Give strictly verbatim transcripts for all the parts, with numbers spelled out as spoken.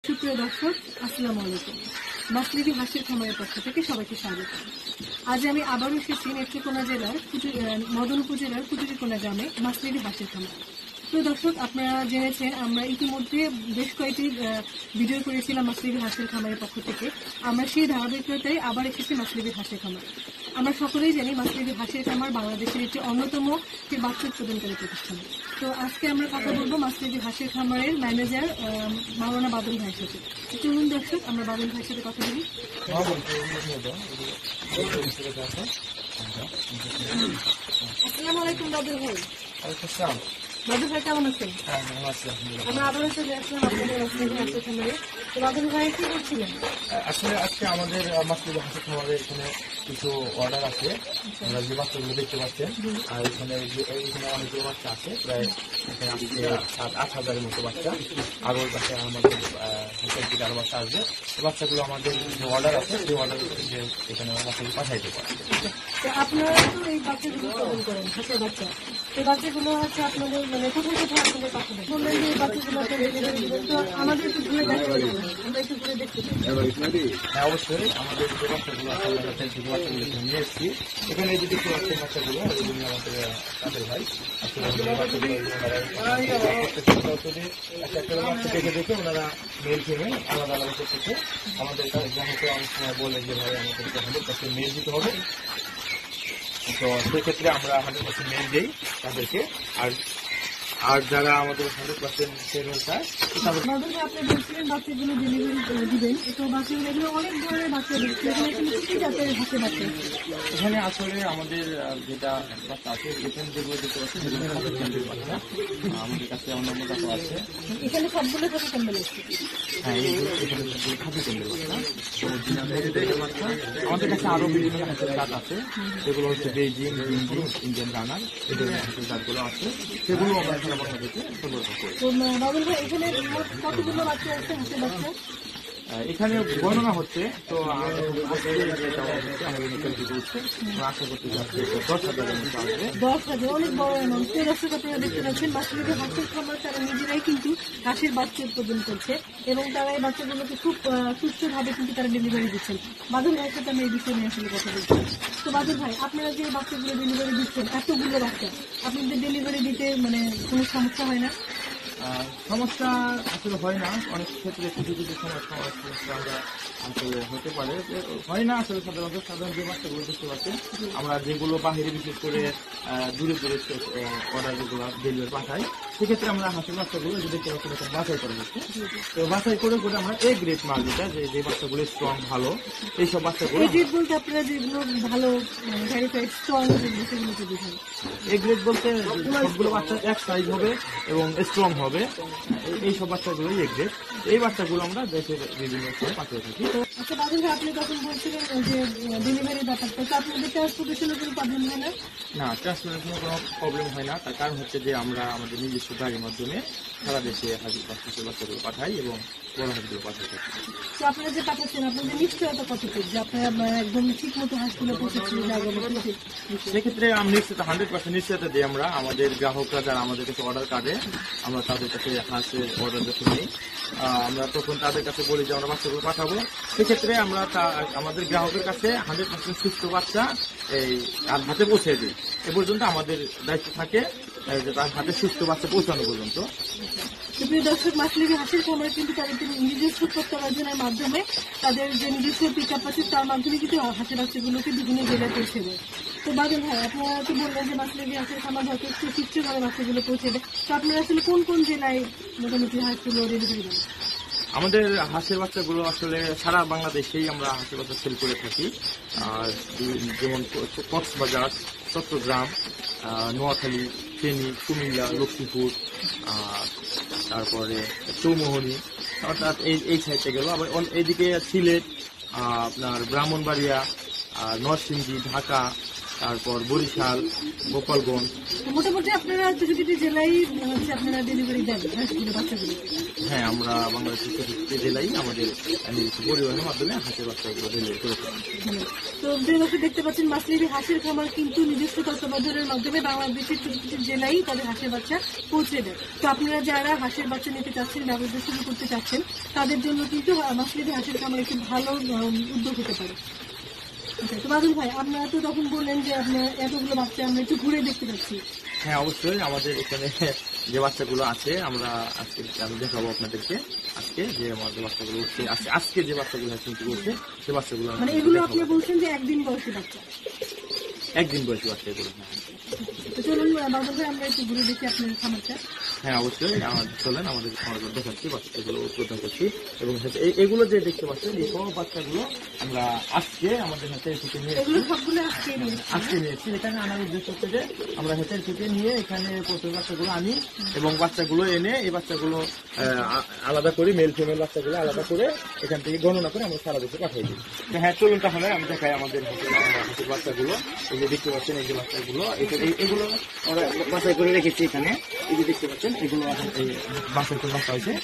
সুপ্রিয় দর্শক, আসসালামু আলাইকুম। মাসলিবি হাসির খামারের পক্ষ থেকে সবাইকে স্বাগত। আজ আমি আবারও এসেছি নেত্রকোনা জেলার মদন উপজেলার কুটুরিকোনা গ্রামে মাসলিবি হাসির খামার। তো দর্শক, আপনারা জেনেছেন আমরা ইতিমধ্যে বেশ কয়েকটি ভিডিও করেছিলাম মাসলিবি হাসির খামারের পক্ষ থেকে। আমরা সেই ধারাবাহিকতায় আবার এসেছি মাসলিবি হাসির খামার। আমরা সকলেই জানি মাসলিবি হাসির খামার বাংলাদেশের একটি অন্যতম একটি বাচ্চা উৎপাদনকারী প্রতিষ্ঠান। তো আজকে আমরা কথা বলবো মাসলিবি হাসির খামারের ম্যানেজার মাওলানা বাদল ভাইয়ের সাথে। চলুন দর্শক, আমরা বাদল ভাইয়ের সাথে কথা বলি। আসসালামু আলাইকুম বাদল ভাই। বাদল ভাই কেমন আছেন? আমরা আবারও চলে আসলাম আপনাদের মাসলিবি হাসির খামারে। তো বাদল ভাই কি করছিলেন? আসলে আজকে আমাদের মাসলিবি হাসির খামারে এখানে কিছু অর্ডার আছে, আমরা যে বাচ্চাগুলো দেখতে পাচ্ছেন। আর এখানে এখানে অনেকগুলো বাচ্চা আছে, প্রায় এখানে আজকে সাত আট হাজারের মতো বাচ্চা। আরো বাচ্চা আমাদের হোটেল থেকে আরো বাচ্চা আসবে। বাচ্চাগুলো আমাদের যে অর্ডার আছে সেই অর্ডার যে এখানে বাচ্চাগুলো পাঠাইতে পারে। আপনারা তো এই বাচ্চাগুলো উৎপাদন করেন, হাঁসের বাচ্চা। এই বাচ্চাগুলো হচ্ছে আপনাদের মানে কোথায় কোথায় আপনাদের পাঠাবেন? বললেন যে এই বাচ্চাগুলো তো আমাদের একটু ঘুরে দেখা যাবে, আমরা একটু ঘুরে দেখতে চাই। হ্যাঁ, অবশ্যই আমাদের যে বাচ্চাগুলো আছে আমরা হোটেল থেকে বাচ্চাগুলো নিয়ে এসেছি। এখানে যে দেখতে পাচ্ছেন বাচ্চাগুলো এগুলো আমাদের কাদের ভাই আসলে বাচ্চাগুলো একটা বাচ্চা দেখে দেখে ওনারা মেল ফিমেল আলাদা আলাদা করতেছে। আমাদের গ্রাহকে অনেক সময় বলে যে ভাই আমাদেরকে হান্ড্রেড পার্সেন্ট মেল দিতে হবে। তো সেক্ষেত্রে আমরা হান্ড্রেড পার্সেন্ট মেল দিই তাদেরকে। আর আর যারা আমাদের হান্ড্রেড পার্সেন্ট ফিমেল চায় আপনি বলছিলেন বাচ্চাগুলো ডেলিভারি দিবেন, তো বাচ্চাগুলো এগুলো অনেক ধরনের বাচ্চা দিচ্ছে। এখানে কিন্তু কি জাতের হাঁসের বাচ্চা? এখানে আসলে আমাদের যেটা বাচ্চা আছে এখানে যেগুলো দেখতে পাচ্ছি সেগুলো হাতের বাচ্চা। আমাদের কাছে অন্যান্য বাচ্চা আছে, এখানে সবগুলো কত ক্যান্ডেল আছে? হ্যাঁ, এখানে সবগুলো খাঁটি ক্যান্ডেল বাচ্চা। আমাদের কাছে আরো বিভিন্ন হাঁসের জাত আছে, সেগুলো হচ্ছে বেজিং, ইন্ডিং, ইন্ডিয়ান রানার, এই ধরনের হাঁসের জাতগুলো আছে। সেগুলো আমরা এখানে বাচ্চা দিতে সরবরাহ করি। বাবুল ভাই, এখানে কতগুলো বাচ্চা আছে হাঁসের বাচ্চা? এখানে গণনা হচ্ছে, তো আশা করতে দশ হাজারের মতো আসবে। দশ হাজার অনেক বড় অ্যামাউন্ট। দর্শক, আপনারা দেখতে পাচ্ছেন মাসলিবি হাঁসের খামার তারা নিজেরাই কিন্তু হাঁসের বাচ্চা উৎপাদন করছে এবং তারা এই বাচ্চাগুলোকে খুব সুস্থভাবে কিন্তু তারা ডেলিভারি দিচ্ছেন। বাদল ভাইয়ের সাথে আমি এই বিষয়ে নিয়ে আসলে কথা বলছি। তো বাদল ভাই, আপনারা যে বাচ্চাগুলো ডেলিভারি দিচ্ছেন, এতগুলো বাচ্চা আপনাদের ডেলিভারি দিতে মানে কোনো সমস্যা হয় না? সমস্যা আসলে হয় না, অনেক ক্ষেত্রে কিছু কিছু সমস্যা আমরা আসলে হতে পারে, হয় না আসলে সাধারণত। সাধারণ যে বাচ্চাগুলো দেখতে পাচ্ছেন আমরা যেগুলো বাহিরে বিশেষ করে দূরে দূরে অর্ডার যেগুলো ডেলিভারি পাঠাই, সেক্ষেত্রে আমরা হাঁসের বাচ্চাগুলো যে দেখতে পাচ্ছি বাছাই করা হচ্ছে। তো বাছাই করে করে আমরা এ গ্রেড মাল যেটা যে যে বাচ্চাগুলো স্ট্রং ভালো, এইসব বাচ্চাগুলো এ গ্রেড বলতে আপনারা যেগুলো ভালো ভেরিফাইড স্ট্রং যেগুলো সেগুলোকে বোঝান। এ গ্রেড বলতে সবগুলো বাচ্চা এক সাইজ হবে এবং স্ট্রং হবে, এইসব বাচ্চাগুলোই এ গ্রেড। এই বাচ্চাগুলো আমরা দেশের বিভিন্ন স্থানে পাঠিয়ে থাকি। আচ্ছা বাদল ভাই, আপনি তখন বলছিলেন যে ডেলিভারির ব্যাপারটা, তো আপনাদের ট্রান্সপোর্টেশনের কোনো প্রবলেম হয় না? না, ট্রান্সপোর্টেশনের কোনো প্রবলেম হয় না। তার কারণ হচ্ছে যে আমরা আমাদের নিজস্ব গাড়ির মাধ্যমে সারা দেশে হাজির হাঁসের বাচ্চাগুলো পাঠাই এবং বড় হাঁসগুলো পাঠাই থাকি। তো আপনারা যে পাঠাচ্ছেন আপনাদের নিশ্চয়তা কতটুকু যে আপনারা একদম ঠিক মতো হাঁসগুলো পৌঁছেছেন? সেক্ষেত্রে আমি নিশ্চিত হান্ড্রেড পার্সেন্ট নিশ্চয়তা দিই আমরা। আমাদের গ্রাহকরা যারা আমাদের কাছে অর্ডার কাটে, আমরা তাদের কাছে হাঁসের অর্ডার যখন নিই, আমরা তখন তাদের কাছে বলি যে আমরা বাচ্চাগুলো পাঠাবো। সেক্ষেত্রে আমরা আমাদের গ্রাহকের কাছে হান্ড্রেড পার্সেন্ট সুস্থ বাচ্চা এই হাতে পৌঁছে দিই। এ পর্যন্ত আমাদের দায়িত্ব থাকে যে তার হাতে সুস্থ বাচ্চা পৌঁছানো পর্যন্ত। প্রিয় দর্শক, মাসলিবি হাসির খামার কিন্তু তাদের নিজস্ব প্রত্যাবর্জনের মাধ্যমে তাদের যে নিজস্ব পিক আপ আছে তার মাধ্যমে কিন্তু হাঁসের বাচ্চাগুলোকে বিভিন্ন জেলায় পৌঁছে দেয়। তো বাদল ভাই, আপনারা তো বললেন যে মাসলিবি হাসির খামার হয়তো একটু চিত্রভাবে বাচ্চাগুলো পৌঁছে দেয়, তো আপনারা আসলে কোন কোন জেলায় মোটামুটি হাঁসগুলো ডেলিভারি দেন? আমাদের হাঁসের বাচ্চাগুলো আসলে সারা বাংলাদেশেই আমরা হাঁসের বাচ্চা সেল করে থাকি। আর যেমন কক্সবাজার, চট্টগ্রাম, নোয়াখালী, ফেনী, কুমিল্লা, লক্ষ্মীপুর, তারপরে চৌমোহনী, অর্থাৎ এই এই সাইডে গেল। আবার এইদিকে সিলেট, আপনার ব্রাহ্মণবাড়িয়া, নরসিংদী, ঢাকা, তারপর বরিশাল, গোপালগঞ্জ। মোটামুটি আপনারা চৌষট্টি জেলায় হচ্ছে আপনারা ডেলিভারি দেন হাঁসগুলো বাচ্চাগুলো? হ্যাঁ, আমরা বাংলাদেশের চৌষট্টি জেলায় আমাদের নিজস্ব পরিবহনের মাধ্যমে হাঁসের বাচ্চাগুলো ডেলিভারি করে থাকি। তো যে দর্শক দেখতে পাচ্ছেন মাসলিবি হাঁসের খামার কিন্তু নিজস্ব তত্ত্বাবধানের মাধ্যমে বাংলাদেশের চৌষট্টি জেলায় তাদের হাঁসের বাচ্চা পৌঁছে দেয়। তো আপনারা যারা হাঁসের বাচ্চা নিতে চাচ্ছেন, ব্যবসা শুরু করতে চাচ্ছেন, তাদের জন্য কিন্তু মাসলিবি হাঁসের খামার একটি ভালো উদ্যোগ হতে পারে। তো বাদল ভাই, আপনারা তো তখন বললেন যে আপনার এতগুলো বাচ্চা আমরা একটু ঘুরে দেখতে পাচ্ছি। হ্যাঁ, অবশ্যই আমাদের এখানে যে বাচ্চাগুলো আছে আমরা আজকে আমি দেখাবো আপনাদেরকে। আজকে যে আমাদের বাচ্চাগুলো উঠছে, আজকে যে বাচ্চাগুলো কিন্তু উঠছে সে বাচ্চাগুলো মানে এগুলো আপনি বলছেন যে একদিন বয়সী বাচ্চা? একদিন বয়সী বাচ্চা এগুলো। তো চলুন বাদল ভাই আমরা একটু ঘুরে দেখি আপনার খামারটা। হ্যাঁ, অবশ্যই আমাদের চলেন, আমাদের খামারগুলো দেখাচ্ছি, বাচ্চাগুলো উৎপাদন করছি। এবং এগুলো যে দেখতে পাচ্ছেন এই সব বাচ্চাগুলো আমরা আজকে আমাদের হাতে থেকে নিয়ে আজকে নিয়েছি। এখানে আনার উদ্দেশ্য হচ্ছে যে আমরা হেঁটে থেকে নিয়ে এখানে প্রথম বাচ্চাগুলো আনি এবং বাচ্চাগুলো এনে এই বাচ্চাগুলো আলাদা করি, মেল ফিমেল বাচ্চাগুলো আলাদা করে এখান থেকে গণনা করে আমরা সারা দেশে পাঠিয়ে দিই। হ্যাঁ, চলুন তাহলে আমি দেখাই আমাদের হাতের বাচ্চাগুলো। এই যে দেখতে পাচ্ছেন এই যে বাচ্চাগুলো, এগুলো আমরা বাছাই করে রেখেছি এখানে। এই যে দেখতে পাচ্ছেন এগুলো বাছাই করে রাখা হয়েছে,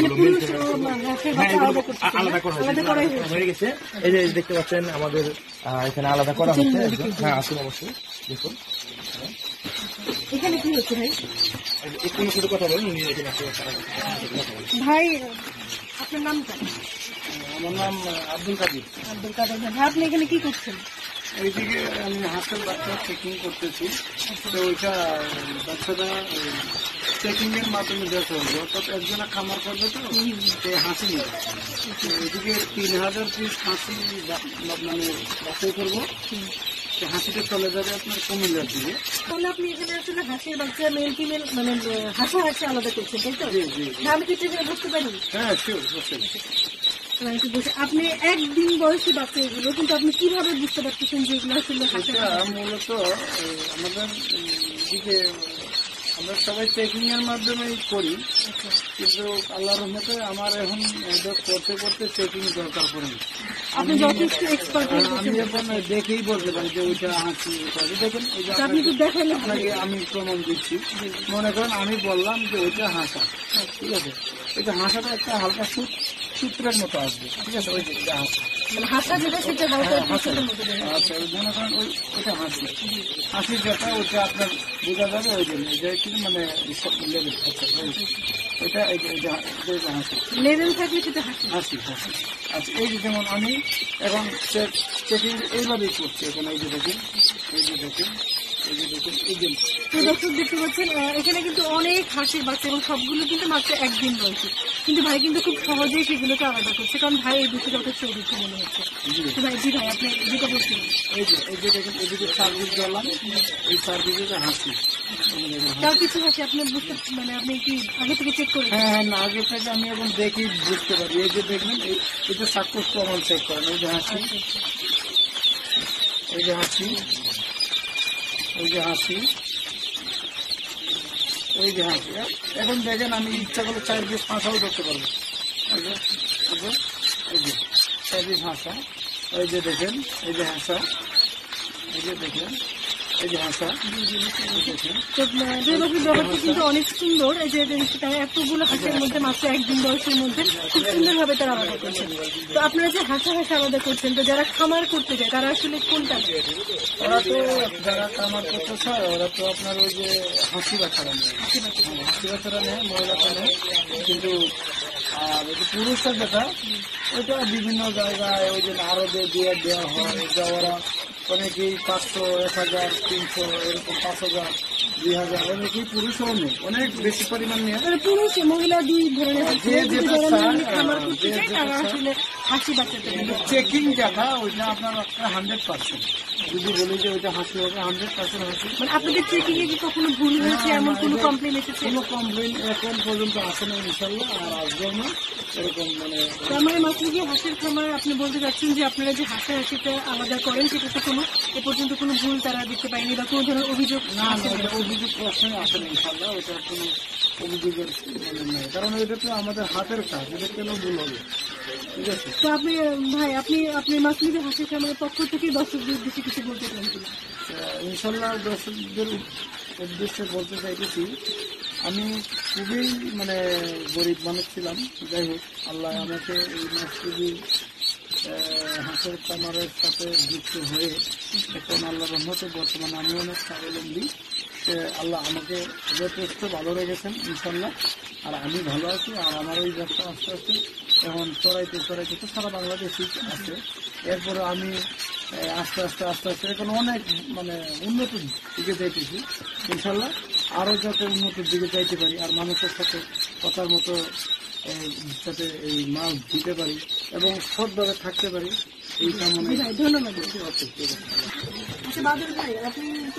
আলাদা করা হয়ে গেছে। এই যে দেখতে পাচ্ছেন আমাদের এখানে আলাদা করা হচ্ছে। হ্যাঁ, আসুন অবশ্যই দেখুন। এখানে কি হচ্ছে ভাই? একটু সাথে কথা বলুন ভাই। আপনার নামটা? আমার নাম আব্দুল কাদির। আব্দুল কাদির ভাই, আপনি এখানে কি করছেন? এইদিকে আমি হাঁসের বাচ্চা চেকিং করতেছি। তো ওইটা বাচ্চাটা চেকিং এর মাধ্যমে দেখা হবে, অর্থাৎ একজনে খামার করবে তো সেই হাসি নেবে। এদিকে তিন হাজার পিস হাসি মানে বাছাই করবো। হাসিটা চলে যাবে আপনার কুমিল্লার দিকে। তাহলে আপনি এখানে আসলে হাঁসের বাচ্চা মেল ফিমেল মানে হাঁসা হাঁসি আলাদা করছেন, তাই তো? আমি কি বুঝতে পারি? হ্যাঁ, শিওর বুঝতে আপনি একদিন বয়সী বাচ্চা এগুলো, কিন্তু আপনি কিভাবে বুঝতে পারতেছেন যে এগুলো আসলে মূলত আমাদের দিকে আমরা সবাই চেকিং এর মাধ্যমে করি, কিন্তু আল্লাহর রহমতে আমার এখন করতে করতে চেকিং দরকার পড়ে না। আপনি যথেষ্ট এক্সপার্ট। আমি এখন দেখেই বলতে পারি যে ওইটা হাসি। দেখেন আপনি তো দেখাইলে আপনাকে আমি প্রমাণ দিচ্ছি। মনে করেন আমি বললাম যে ওইটা হাসা, ঠিক আছে? ওইটা হাসাটা একটা হালকা সূত্রের মতো আসবে, ঠিক আছে? ওই যে হাসা হাসা যেটা সেটা আচ্ছা, মনে করেন ওই ওইটা হাসি। হাসির যেটা ওইটা আপনার বোঝা যাবে ওই জন্য যে কিন্তু মানে লেভেল। আচ্ছা, ওইটা হাসি লেভেল থাকলে সেটা হাসি হাসি হাসি আচ্ছা, এই যে যেমন আমি এখন চেকিং এইভাবেই করছি। এখন এই যে দেখেন, এই যে দেখেন, এই যে দেখেন, এই যে দর্শক দেখতে পাচ্ছেন এখানে কিন্তু অনেক হাঁসের বাচ্চা এবং সবগুলো কিন্তু মাত্র একদিন বয়সী। কিন্তু ভাই কিন্তু খুব সহজেই সেগুলোকে আলাদা করছে, কারণ ভাই এই দুটো যথেষ্ট অভিজ্ঞ মনে হচ্ছে। ভাই জি ভাই, আপনি যেটা বলছিলেন এই যে এই যে দেখেন, এদিকে সার্ভিস দিলাম, এই সার্ভিসে হাসি তাও কিছু হাসি আপনি বুঝতে মানে আপনি কি আগে থেকে চেক করে? হ্যাঁ হ্যাঁ, না আগে থেকে আমি এখন দেখি বুঝতে পারি। এই যে দেখবেন, এই যে সাকোস প্রমাণ চেক করেন। এই যে হাসি, এই যে হাসি, এই যে হাসি, এই যে হাসি। এখন দেখেন আমি ইচ্ছা করলে চার পিস হাঁসাও ধরতে পারবো। এই যে এই যে চার পিস হাঁসা, এই যে দেখেন, এই যে হাঁসা, এই যে দেখেন, এই যে হাঁসা। ব্যাপারটা কিন্তু অনেক সুন্দর। এই যে তারা এতগুলো হাঁসের মধ্যে মাত্র একদিন বয়সের মধ্যে খুব সুন্দর ভাবে তারা আলাদা করছেন। তো আপনারা যে হাঁসা হাঁসা আলাদা করছেন, তো যারা খামার করতে যায় তারা আসলে কোনটা? ওরা তো যারা খামার করতে চায় ওরা তো আপনার ওই যে হাসি বাচ্চারা নেয়, হাসি বাচ্চারা নেয়, মহিলাটা নেয়। কিন্তু আর ওই যে পুরুষের যেটা ওইটা বিভিন্ন জায়গায় ওই যে আরবে দিয়ে দেওয়া হয়, যা ওরা অনেকেই পাঁচশো, এক হাজার, তিনশো, এরকম পাঁচ হাজার, দুই হাজার, অনেকেই পুরুষও নেই, অনেক বেশি পরিমাণ নিয়ে। পুরুষ মহিলা দুই ধরনের হাসি বাচ্চা চেকিং যেটা ওইটা আপনার হান্ড্রেড পার্সেন্ট। যদি বলি যে ওইটা হাসি হবে হান্ড্রেড পার্সেন্ট হাসি। মানে আপনাদের চেকিং এ কি কখনো ভুল হয়েছে, এমন কোনো কমপ্লেন এসেছে? কোনো কমপ্লেন এখন পর্যন্ত আসে না ইনশাল্লাহ, আর আসবেও না এরকম। মানে আমার মাত্র গিয়ে হাঁসের খামার আপনি বলতে চাচ্ছেন যে আপনারা যে হাঁসা হাসিটা আলাদা করেন সেটাতে কোনো এ পর্যন্ত কোনো ভুল তারা দেখতে পায়নি বা কোনো ধরনের অভিযোগ? না না, এটা অভিযোগ প্রশ্নে আসে না ইনশাল্লাহ। ওইটা কোনো অভিযোগের নেই, কারণ এটা তো আমাদের হাতের কাজ, এটা কেন ভুল হবে? ঠিক আছে। তো আপনি ভাই, আপনি আপনি মাসলিবি হাঁসের খামারের পক্ষ থেকে দর্শকদের উদ্দেশ্যে কিছু বলতে চান কিনা? ইনশাল্লাহ দর্শকদের উদ্দেশ্যে বলতে চাইতেছি, আমি খুবই মানে গরিব মানুষ ছিলাম। যাই হোক, আল্লাহ আমাকে এই মসজিদি হাঁসের খামারের সাথে যুক্ত হয়ে এখন আল্লাহ রহমতে বর্তমানে আমি অনেক স্বাবলম্বী। আল্লাহ আমাকে যথেষ্ট ভালো রেখেছেন ইনশাল্লাহ, আর আমি ভালো আছি। আর আমার ওই ব্যবসা আস্তে আস্তে এখন চড়াইতে চড়াইতে তো সারা বাংলাদেশই আছে। এরপরে আমি আস্তে আস্তে আস্তে আস্তে এখন অনেক মানে উন্নতির দিকে যাইতেছি ইনশাল্লাহ। আরও যাতে উন্নতির দিকে যাইতে পারি আর মানুষের সাথে কথার মতো যাতে এই মাল দিতে পারি এবং সৎভাবে থাকতে পারি, এই কামনা। ধন্যবাদ। আচ্ছা বাদল ভাই, আপনি তো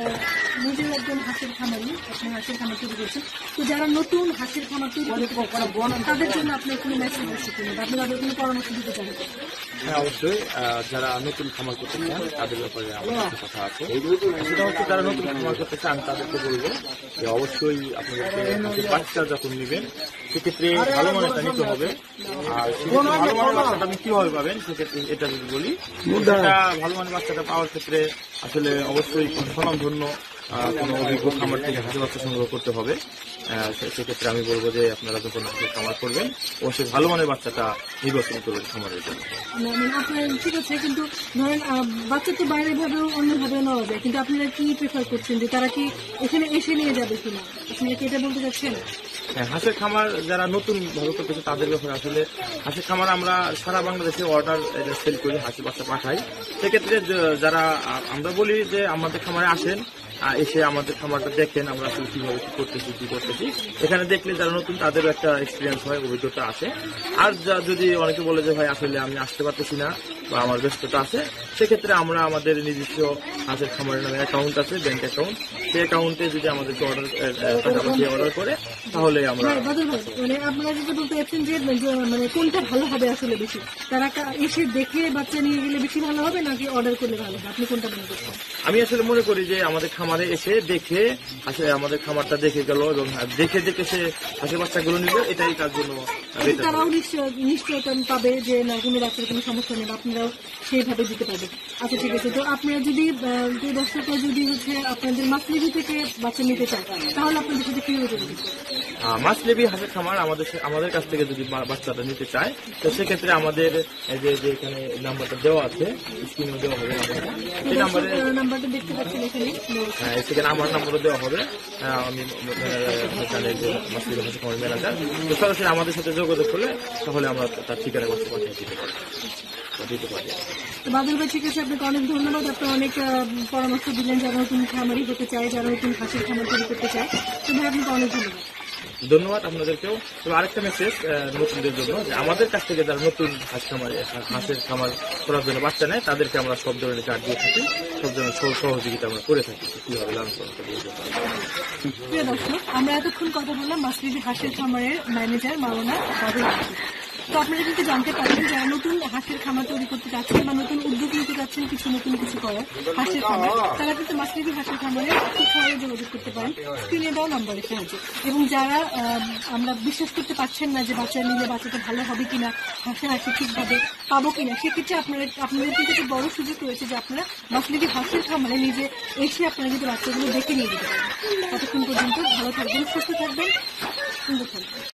নিজের একজন হাঁসের খামারি, আপনি হাঁসের খামার তৈরি করছেন, তো যারা নতুন হাঁসের খামার তৈরি করতে চান তাদের জন্য আপনি কোনো মেসেজ আছে কিনা, আপনি তাদের কোনো পরামর্শ দিতে চান? হ্যাঁ, অবশ্যই। যারা নতুন খামার করতে চান তাদের ব্যাপারে আমার কিছু কথা আছে। সেটা হচ্ছে যারা নতুন খামার করতে চান তাদেরকে বলবো যে অবশ্যই আপনাদেরকে বাচ্চা যখন নেবেন সেক্ষেত্রে ভালো মানেরটা নিতে হবে। আর সেক্ষেত্রে ভালো মানের বাচ্চাটা আপনি কিভাবে পাবেন সেক্ষেত্রে এটা যদি বলি, এটা ভালো মানের বাচ্চাটা পাওয়ার ক্ষেত্রে আসলে অবশ্যই স্বনামধন্য কোনো অভিজ্ঞ খামার থেকে হাঁসের বাচ্চা সংগ্রহ করতে হবে। সেক্ষেত্রে আমি বলবো যে আপনারা যখন হাঁসের খামার করবেন অবশ্যই ভালো মানের বাচ্চাটা নির্বাচন করবেন খামারের জন্য। আপনার ঠিক আছে, কিন্তু ধরেন বাচ্চা তো বাইরে ভাবেও অন্যভাবে নেওয়া যায়, কিন্তু আপনারা কি প্রেফার করছেন যে তারা কি এখানে এসে নিয়ে যাবে কিনা, আপনি কি এটা বলতে চাচ্ছেন? হ্যাঁ, হাঁসের খামার যারা নতুন ভালো করতেছে তাদের ব্যাপারে আসলে হাঁসের খামার আমরা সারা বাংলাদেশে অর্ডার সেল করি, হাঁসের বাচ্চা পাঠাই। সেক্ষেত্রে যারা আমরা বলি যে আমাদের খামারে আসেন, এসে আমাদের খামারটা দেখেন আমরা আসলে কিভাবে কি করতেছি কি করতেছি এখানে দেখলে যারা নতুন তাদেরও একটা এক্সপিরিয়েন্স হয়, অভিজ্ঞতা আসে। আর যদি অনেকে বলে যে ভাই আসলে আমি আসতে পারতেছি না বা আমার ব্যস্ততা আছে, সেক্ষেত্রে আমরা আমাদের নিজস্ব হাঁসের খামারের নামে অ্যাকাউন্ট আছে, ব্যাংক অ্যাকাউন্ট, সেই অ্যাকাউন্টে যদি আমাদেরকে অর্ডার টাকা পাঠিয়ে অর্ডার করে তাহলে আমরা। মানে আপনারা যেটা বলতে চাচ্ছেন যে মানে কোনটা ভালো হবে আসলে বেশি, তারা এসে দেখে বাচ্চা নিয়ে গেলে বেশি ভালো হবে নাকি অর্ডার করলে ভালো হবে, আপনি কোনটা মনে করছেন? আমি আসলে মনে করি যে আমাদের খামারে এসে দেখে আসলে আমাদের খামারটা দেখে গেল এবং দেখে দেখে সে হাঁসের বাচ্চাগুলো নিল, এটাই তার জন্য। তারাও নিশ্চয় নিশ্চয়তা পাবে যে না কোনো বাচ্চার কোনো সমস্যা নেই, আপনারাও সেইভাবে দিতে পারবে। আচ্ছা ঠিক আছে, তো আপনারা যদি যে দর্শকরা যদি হচ্ছে আপনাদের মাছলেবি থেকে বাচ্চা নিতে চায় তাহলে আপনাদের সাথে কিভাবে করবেন? মাছলেবি হাঁসের খামার আমাদের আমাদের কাছ থেকে যদি বাচ্চাটা নিতে চায় তো সেক্ষেত্রে আমাদের যে যে এখানে নাম্বারটা দেওয়া আছে স্ক্রিনে দেওয়া হবে, সেই নাম্বারে নাম্বারটা দেখতে পাচ্ছেন এখানে, হ্যাঁ সেখানে আমার নাম্বারও দেওয়া হবে। আমি জানি যে মাছলেবি হাঁসের খামার ম্যানেজার, তো সরাসরি আমাদের সাথে যোগাযোগ করলে তাহলে আমরা তার ঠিকানা বাচ্চা পাঠিয়ে দিতে পারি দিতে পারি। বাদল ভাই ঠিক আছে, আপনাকে অনেক ধন্যবাদ। আপনি অনেক পরামর্শ দিলেন যারা নতুন খামারি হতে চায়, যারা নতুন হাঁসের খামার তৈরি করতে চায়, তো ভাই আপনাকে অনেক ধন্যবাদ। ধন্যবাদ আপনাদেরকেও। তবে আরেকটা মেসেজ নতুনদের জন্য, যে আমাদের কাছ থেকে যারা নতুন হাঁস খামার হাঁসের খামার করার জন্য বাচ্চা নেয় তাদেরকে আমরা সব ধরনের কার্ড দিয়ে থাকি, সব ধরনের সহযোগিতা আমরা করে থাকি কিভাবে লালন পালন করতে। প্রিয় দর্শক, আমরা এতক্ষণ কথা বললাম মাছলেবি হাঁসের খামারের ম্যানেজার মাওলানা বাদল। তো আপনারা কিন্তু জানতে পারবেন যারা নতুন হাঁসের খামার তৈরি করতে চাচ্ছেন বা নতুন উদ্যোগ নিতে চাচ্ছেন কিছু নতুন কিছু করার হাঁসের খামার, তারা কিন্তু মাছলেবি হাঁসের খামারে খুব সহজে যোগাযোগ করতে পারেন স্ক্রিনে দেওয়া নম্বরের সাহায্যে। এবং যারা আমরা বিশ্বাস করতে পারছেন না যে বাচ্চা নিলে বাচ্চাটা ভালো হবে কিনা, হাঁসে হাঁসে ঠিকভাবে পাবো কিনা, সেক্ষেত্রে আপনারা আপনাদের কিন্তু একটা বড় সুযোগ রয়েছে যে আপনারা মাছলেবি হাঁসের খামারে নিজে এসে আপনারা কিন্তু বাচ্চাগুলো দেখে নিয়ে যেতে পারেন। ততক্ষণ পর্যন্ত ভালো থাকবেন, সুস্থ থাকবেন, সুন্দর থাকবেন।